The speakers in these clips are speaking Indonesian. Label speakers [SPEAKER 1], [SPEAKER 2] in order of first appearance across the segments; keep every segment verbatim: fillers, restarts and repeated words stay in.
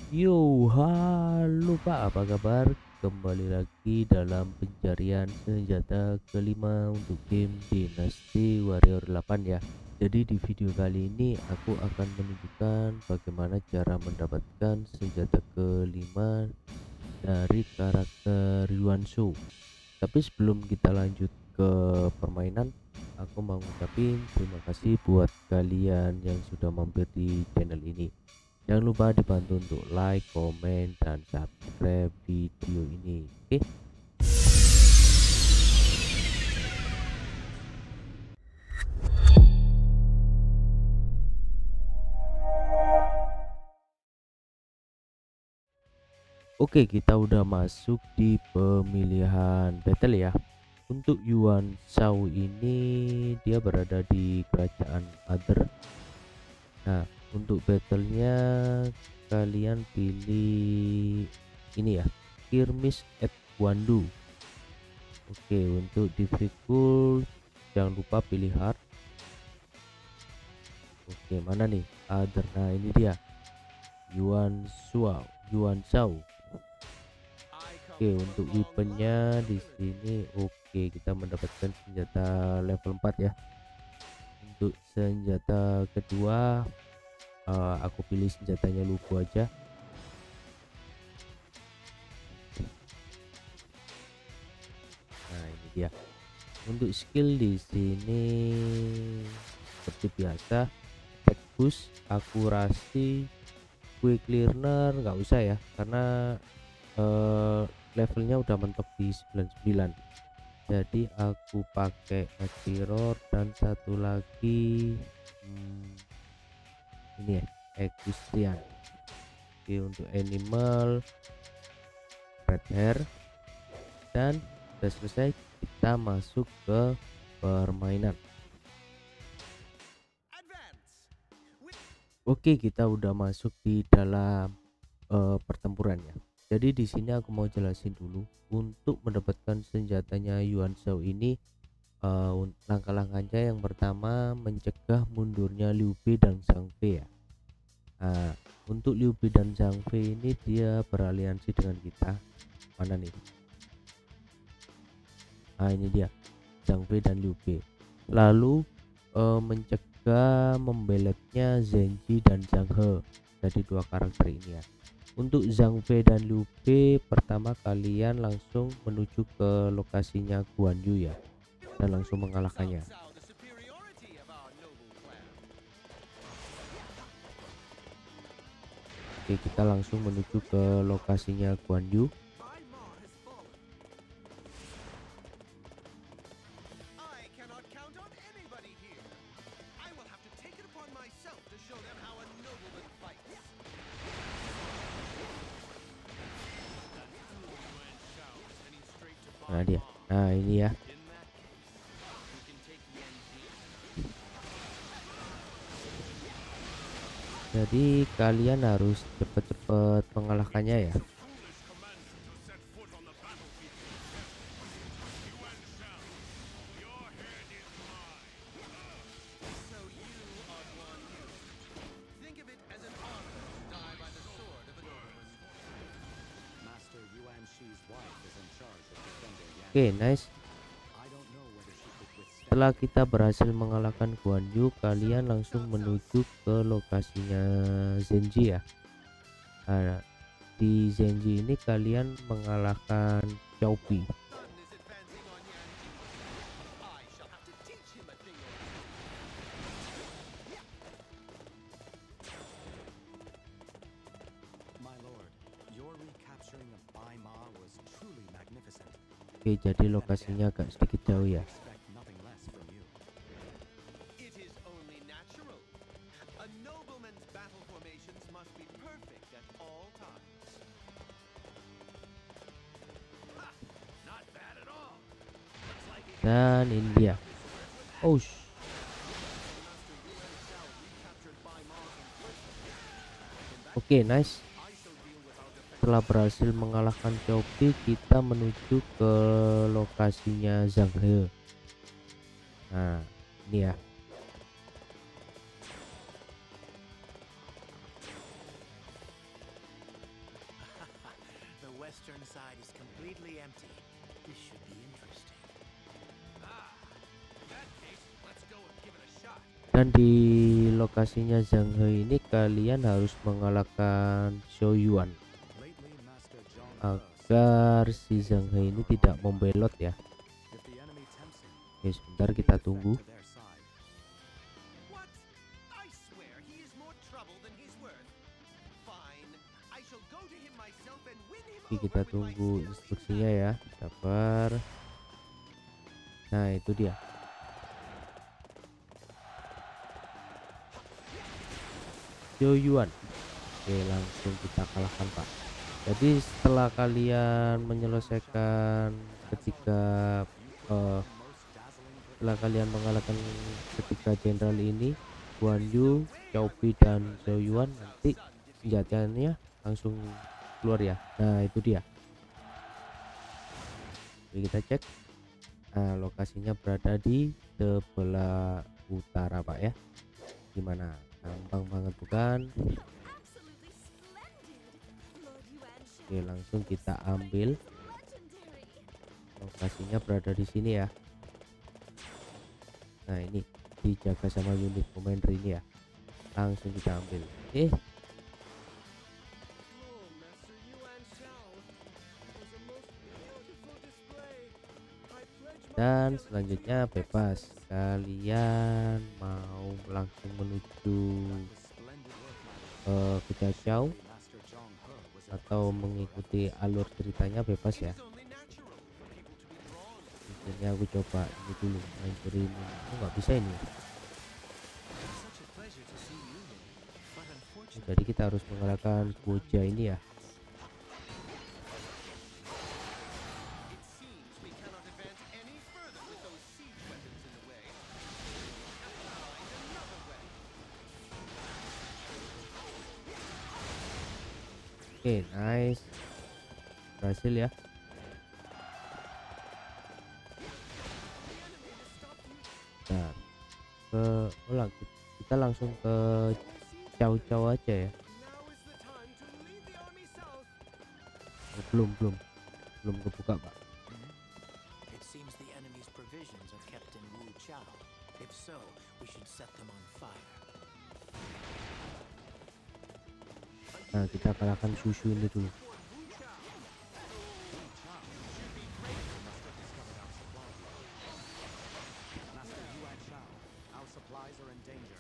[SPEAKER 1] Yo, halo Pak, apa kabar? Kembali lagi dalam pencarian senjata kelima untuk game Dynasty Warrior delapan ya. Jadi di video kali ini aku akan menunjukkan bagaimana cara mendapatkan senjata kelima dari karakter Yuan Shu. Tapi sebelum kita lanjut ke permainan, aku mau ngucapin terima kasih buat kalian yang sudah mampir di channel ini. Jangan lupa dibantu untuk like, komen, dan subscribe video ini. Oke, oke kita udah masuk di pemilihan battle ya. Untuk Yuan Shao ini dia berada di kerajaan Other. Nah, untuk battlenya kalian pilih ini ya, Kirmis at Wandu. Oke, untuk difficult jangan lupa pilih hard. Oke, mana nih Other? Nah, ini dia Yuan Shao. Yuan Shao. Oke, untuk weaponnya di sini oke kita mendapatkan senjata level empat ya. Untuk senjata kedua uh, aku pilih senjatanya Lugu aja. Nah, ini dia. Untuk skill di sini seperti biasa, attack boost, akurasi, quick learner nggak usah ya karena uh, levelnya udah mentok di sembilan puluh sembilan. Jadi aku pakai Mirror dan satu lagi hmm, ini ya, Equestrian. Oke, untuk animal red hair dan sudah selesai, kita masuk ke permainan. Oke, kita udah masuk di dalam uh, pertempuran ya. Jadi di sini aku mau jelasin dulu untuk mendapatkan senjatanya Yuan Shao ini. Uh, langkah-langkahnya yang pertama mencegah mundurnya Liu Bei dan Zhang Fei ya. Nah, untuk Liu Bei dan Zhang Fei ini dia beraliansi dengan kita. Mana nih? Nah, ini dia Zhang Fei dan Liu Bei. Lalu uh, mencegah membeletnya Zenji dan Zhang He. Jadi dua karakter ini ya. Untuk Zhang Fei dan Liu Bei, pertama kalian langsung menuju ke lokasinya Guan Yu ya, dan langsung mengalahkannya. Oke, kita langsung menuju ke lokasinya Guan Yu. Nah dia, nah ini ya. Jadi kalian harus cepat-cepat mengalahkannya ya. Oke, okay, nice. Setelah kita berhasil mengalahkan Guan Yu, kalian langsung menuju ke lokasinya Zenji ya. Nah, di Zenji ini kalian mengalahkan Xiao Bi. Oke, jadi lokasinya agak sedikit jauh ya. Dan ini dia. Oh, oke, okay, nice. Setelah berhasil mengalahkan Shopee, kita menuju ke lokasinya Zhang He. Nah, ini ya.
[SPEAKER 2] western side is completely empty. This should be interesting.
[SPEAKER 3] Ah, in that case, let's go and give it a shot.
[SPEAKER 1] Dan di lokasinya Zhang He ini kalian harus mengalahkan Zhou Yuan
[SPEAKER 4] Lately, Master Zhang He
[SPEAKER 1] agar si Zhang He ini tidak membelot ya.
[SPEAKER 4] if the enemy tempts him,
[SPEAKER 1] Oke, sebentar kita tunggu.
[SPEAKER 4] to their side.
[SPEAKER 3] What? I swear he is more trouble than he's worth. Fine, I shall go to him myself and win him
[SPEAKER 1] Oke,
[SPEAKER 3] over
[SPEAKER 1] kita
[SPEAKER 3] with my
[SPEAKER 1] tunggu
[SPEAKER 3] skills in
[SPEAKER 1] instruksinya ya. Sabar. Nah, itu dia. Zhou Yuan. Oke, langsung kita kalahkan, Pak. Jadi setelah kalian menyelesaikan ketika eh, setelah kalian mengalahkan ketiga jenderal ini, Guan Yu, Xiao Bi dan Zhou Yuan, nanti senjatanya langsung keluar ya. Nah, itu dia. Jadi kita cek. Nah, lokasinya berada di sebelah utara, Pak ya. Gimana? Gampang banget bukan?
[SPEAKER 5] Absolutely splendid, Lord Yuan Shao.
[SPEAKER 1] Oke, langsung kita ambil.
[SPEAKER 5] Legendary.
[SPEAKER 1] Lokasinya berada di sini ya. Nah, ini dijaga sama unit commander ini ya. Langsung kita ambil. Eh,
[SPEAKER 3] Oh, Master Yuan Shao. It was a most beautiful display. I pledge my
[SPEAKER 1] dan selanjutnya bebas. Kalian mau langsung menuju
[SPEAKER 4] Splendid work, my lord.
[SPEAKER 1] eh, ke Jajau
[SPEAKER 4] Master Zhang He was a
[SPEAKER 1] atau mengikuti alur ceritanya bebas ya.
[SPEAKER 3] It's only natural for people to be drawn.
[SPEAKER 1] Di sini aku coba ini dulu, hancurin. Oh, nggak bisa ini.
[SPEAKER 2] Such a pleasure to see you here. But unfortunately,
[SPEAKER 1] Jadi kita harus mengalahkan Goja ini ya.
[SPEAKER 3] It seems we cannot advance any further with those siege weapons in the way. Have to find another way.
[SPEAKER 1] Oke, nice. Berhasil ya. Nah, ke ulang kita langsung ke Cao Cao aja ya.
[SPEAKER 3] Now is the time to lead the army south.
[SPEAKER 1] Oh, belum belum belum kebuka, Pak.
[SPEAKER 2] it seems the enemy's provisions are kept in Wu Chao. If so, we should set them on fire.
[SPEAKER 1] Nah, kita kalahkan susu ini dulu.
[SPEAKER 4] Master Yuan Shao. Our supplies are in danger.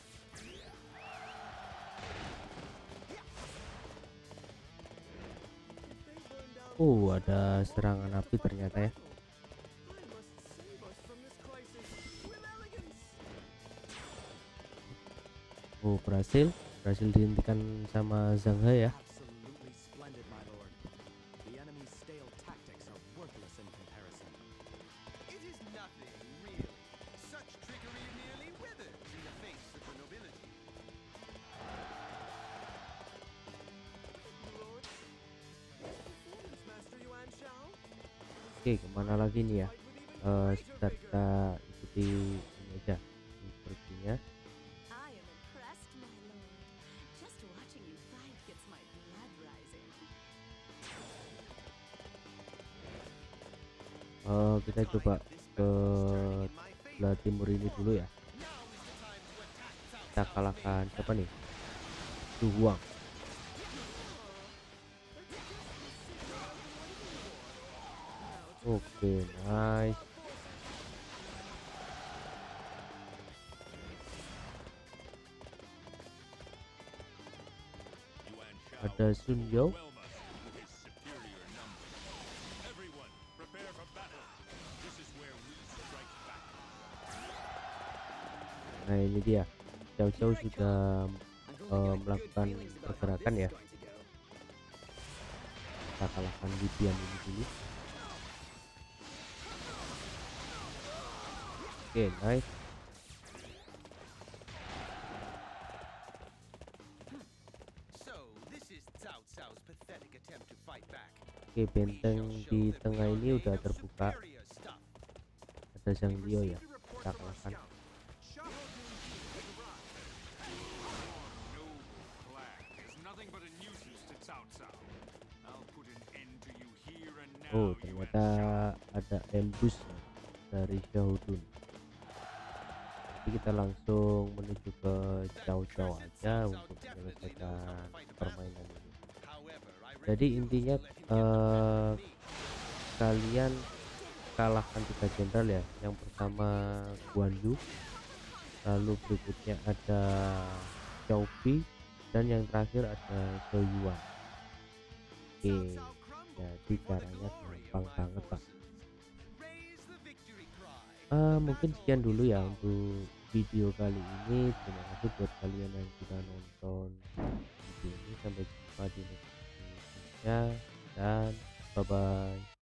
[SPEAKER 1] Oh, ada serangan api ternyata ya.
[SPEAKER 3] I must save us from this crisis with elegance.
[SPEAKER 1] Oh, berhasil. Berhasil dihentikan sama Zhang He ya.
[SPEAKER 4] Absolutely splendid, my lord. The enemy's stale tactics are worthless in comparison.
[SPEAKER 3] It is nothing, really. Such trickery merely withers in the face of the nobility. Lord, nice performance, Master Yuan Shao.
[SPEAKER 1] Oke, kemana lagi nih ya? Eh, sebentar kita ikuti ini aja instruksinya.
[SPEAKER 5] I am impressed, my lord. Just watching you fight gets my blood rising.
[SPEAKER 1] Eh, kita coba ke sebelah timur ini dulu ya. Kita kalahkan siapa nih? Duwang. Oke, nice. Ada Sun Yao. Nah, ini dia. Cao Cao sudah eh, melakukan pergerakan ya. Kita kalahkan Libian ini dulu. Oke, nice.
[SPEAKER 3] So, this is Cao Cao's pathetic attempt to fight back.
[SPEAKER 1] Oke, benteng di tengah ini udah terbuka.
[SPEAKER 3] Superior stuff.
[SPEAKER 1] Ada Zhang Liao ya.
[SPEAKER 3] Received a report
[SPEAKER 1] Kita
[SPEAKER 3] from our
[SPEAKER 1] kalahkan.
[SPEAKER 3] scout. Xiahou Dunji has arrived.
[SPEAKER 6] Noble plan is nothing but a nuisance to Cao Cao. I'll put an end to you
[SPEAKER 1] Oh, ternyata ada ambush ya dari Xiaodun. Jadi kita langsung menuju ke Cao Cao aja untuk menyelesaikan permainan ini. Jadi intinya eh, kalian kalahkan tiga jenderal ya. Yang pertama Guan Yu, lalu berikutnya ada Xiao Bi, dan yang terakhir ada Zhou Yuan. Oke, jadi caranya gampang banget pak. Uh, mungkin sekian dulu ya untuk video kali ini. Terima kasih buat kalian yang sudah nonton video ini. Sampai jumpa di next video, dan bye bye.